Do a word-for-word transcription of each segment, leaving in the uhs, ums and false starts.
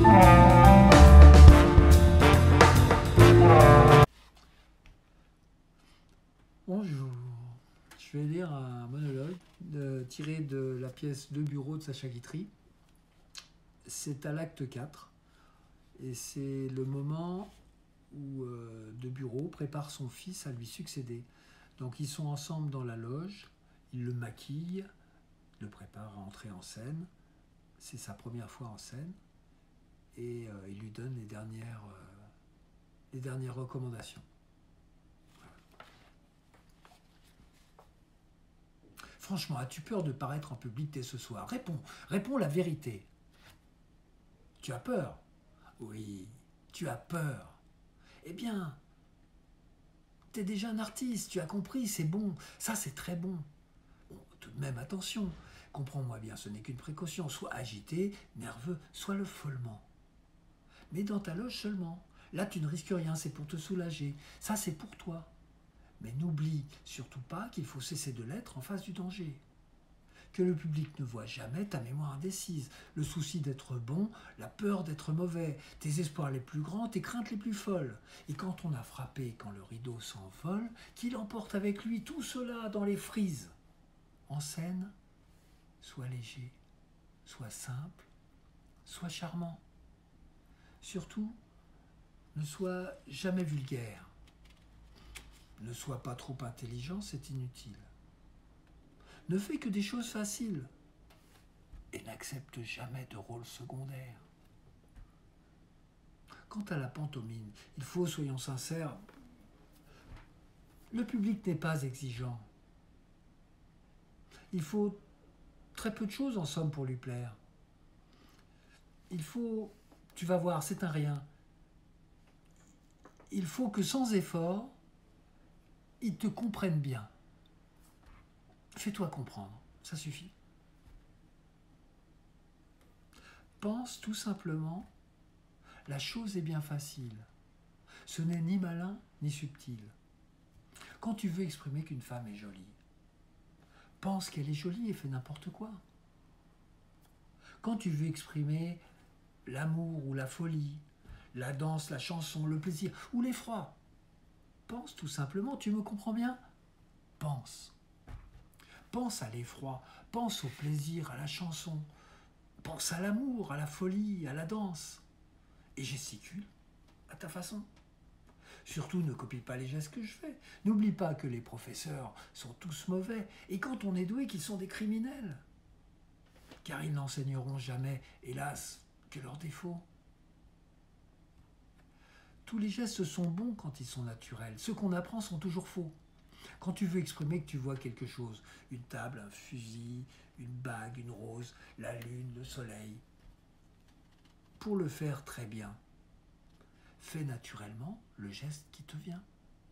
Bonjour, je vais lire un monologue de, tiré de la pièce De Bureau de Sacha Guitry. C'est à l'acte quatre et c'est le moment où euh, De Bureau prépare son fils à lui succéder. Donc ils sont ensemble dans la loge, il le maquille, le prépare à entrer en scène. C'est sa première fois en scène et euh, il lui donne les dernières, euh, les dernières recommandations. Franchement, as-tu peur de paraître en public dès ce soir? Réponds, réponds la vérité. Tu as peur? Oui, tu as peur. Eh bien, tu es déjà un artiste, tu as compris, c'est bon. Ça, c'est très bon. Bon, tout de même, attention, comprends-moi bien, ce n'est qu'une précaution. Sois agité, nerveux, sois le follement. Mais dans ta loge seulement. Là, tu ne risques rien, c'est pour te soulager. Ça, c'est pour toi. Mais n'oublie surtout pas qu'il faut cesser de l'être en face du danger. Que le public ne voit jamais ta mémoire indécise, le souci d'être bon, la peur d'être mauvais, tes espoirs les plus grands, tes craintes les plus folles. Et quand on a frappé, quand le rideau s'envole, qu'il emporte avec lui tout cela dans les frises. En scène, sois léger, sois simple, sois charmant. Surtout, ne sois jamais vulgaire. Ne sois pas trop intelligent, c'est inutile. Ne fais que des choses faciles et n'accepte jamais de rôle secondaire. Quant à la pantomime, il faut, soyons sincères, le public n'est pas exigeant. Il faut très peu de choses en somme pour lui plaire. Il faut, tu vas voir, c'est un rien. Il faut que sans effort, ils te comprennent bien. Fais-toi comprendre, ça suffit. Pense tout simplement, la chose est bien facile. Ce n'est ni malin ni subtil. Quand tu veux exprimer qu'une femme est jolie, pense qu'elle est jolie et fais n'importe quoi. Quand tu veux exprimer l'amour ou la folie, la danse, la chanson, le plaisir ou l'effroi, pense tout simplement, tu me comprends bien? Pense. Pense à l'effroi, pense au plaisir, à la chanson, pense à l'amour, à la folie, à la danse. Et gesticule à ta façon. Surtout, ne copie pas les gestes que je fais. N'oublie pas que les professeurs sont tous mauvais et quand on est doué, qu'ils sont des criminels. Car ils n'enseigneront jamais, hélas, que leurs défauts. Tous les gestes sont bons quand ils sont naturels. Ceux qu'on apprend sont toujours faux. Quand tu veux exprimer que tu vois quelque chose, une table, un fusil, une bague, une rose, la lune, le soleil, pour le faire très bien, fais naturellement le geste qui te vient.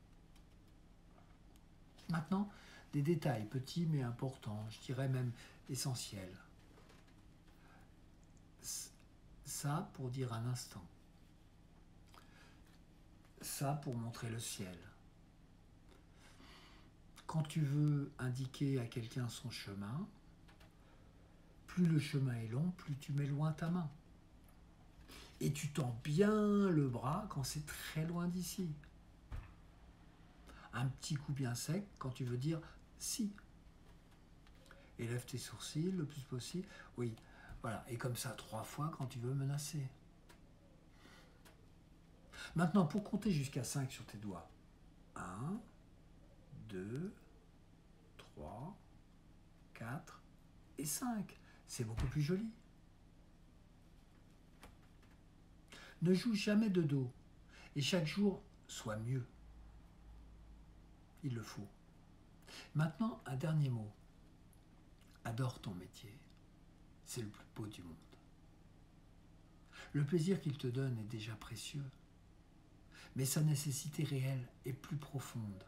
Maintenant, des détails petits mais importants, je dirais même essentiels. Ça pour dire un instant. Ça pour montrer le ciel. Quand tu veux indiquer à quelqu'un son chemin, plus le chemin est long, plus tu mets loin ta main. Et tu tends bien le bras quand c'est très loin d'ici. Un petit coup bien sec quand tu veux dire si. Élève tes sourcils le plus possible. Oui, voilà. Et comme ça trois fois quand tu veux menacer. Maintenant, pour compter jusqu'à cinq sur tes doigts. un, deux, trois, quatre et cinq. C'est beaucoup plus joli. Ne joue jamais de dos. Et chaque jour, sois mieux. Il le faut. Maintenant, un dernier mot. Adore ton métier. C'est le plus beau du monde. Le plaisir qu'il te donne est déjà précieux. Mais sa nécessité réelle est plus profonde.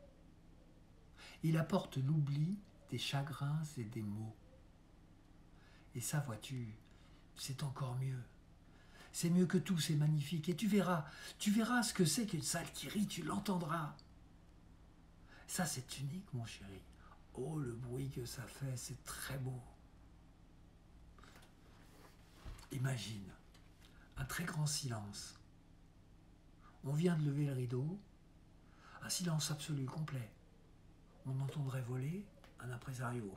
Il apporte l'oubli des chagrins et des maux. Et ça, vois-tu, c'est encore mieux. C'est mieux que tout, c'est magnifique. Et tu verras, tu verras ce que c'est qu'une salle qui rit, tu l'entendras. Ça, c'est unique, mon chéri. Oh, le bruit que ça fait, c'est très beau. Imagine un très grand silence. On vient de lever le rideau, un silence absolu, complet. On entendrait voler un impresario.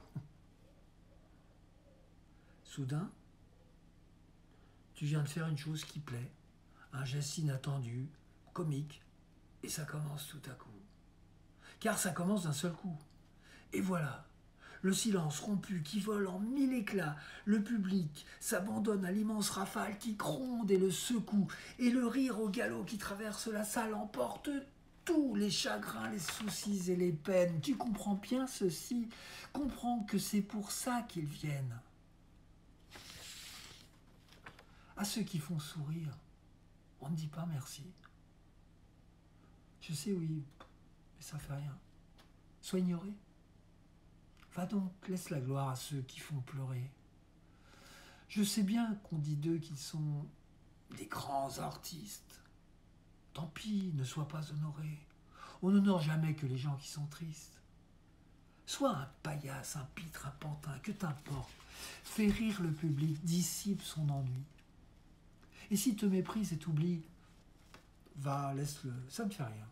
Soudain, tu viens de faire une chose qui plaît, un geste inattendu, comique, et ça commence tout à coup. Car ça commence d'un seul coup. Et voilà, le silence rompu qui vole en mille éclats, le public s'abandonne à l'immense rafale qui gronde et le secoue, et le rire au galop qui traverse la salle emporte tous les chagrins, les soucis et les peines. Tu comprends bien ceci, comprends que c'est pour ça qu'ils viennent. À ceux qui font sourire, on ne dit pas merci. Je sais, oui, mais ça fait rien. Sois ignoré. Va donc, laisse la gloire à ceux qui font pleurer. Je sais bien qu'on dit d'eux qu'ils sont des grands artistes. Tant pis, ne sois pas honoré. On n'honore jamais que les gens qui sont tristes. Sois un paillasse, un pitre, un pantin, que t'importe. Fais rire le public, dissipe son ennui. Et s'il te méprise et t'oublie, va, laisse-le, ça ne fait rien.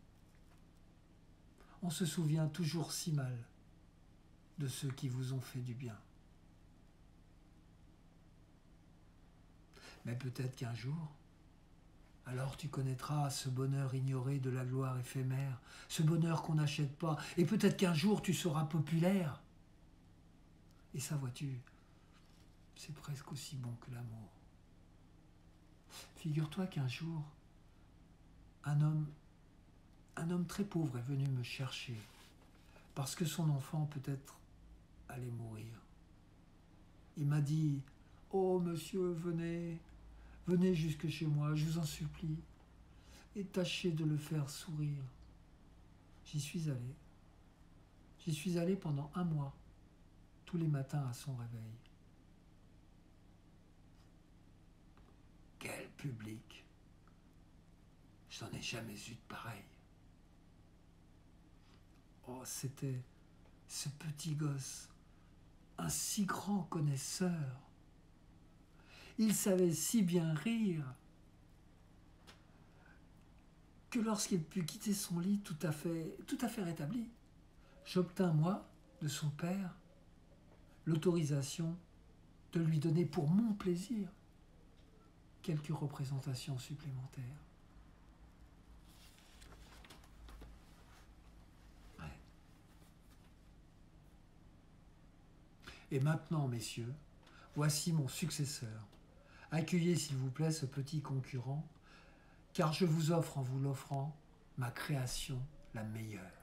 On se souvient toujours si mal de ceux qui vous ont fait du bien. Mais peut-être qu'un jour, alors tu connaîtras ce bonheur ignoré de la gloire éphémère, ce bonheur qu'on n'achète pas, et peut-être qu'un jour tu seras populaire. Et ça, vois-tu, c'est presque aussi bon que l'amour. Figure-toi qu'un jour, un homme, un homme très pauvre est venu me chercher, parce que son enfant peut-être allait mourir. Il m'a dit, « Oh, monsieur, venez, venez jusque chez moi, je vous en supplie, et tâchez de le faire sourire. » J'y suis allé. J'y suis allé pendant un mois, tous les matins à son réveil. Quel public! Je n'en ai jamais eu de pareil. Oh, c'était ce petit gosse, un si grand connaisseur. Il savait si bien rire que lorsqu'il put quitter son lit tout à fait, tout à fait rétabli, j'obtins, moi, de son père, l'autorisation de lui donner pour mon plaisir quelques représentations supplémentaires. Ouais. Et maintenant, messieurs, voici mon successeur. Accueillez, s'il vous plaît, ce petit concurrent, car je vous offre, en vous l'offrant, ma création la meilleure.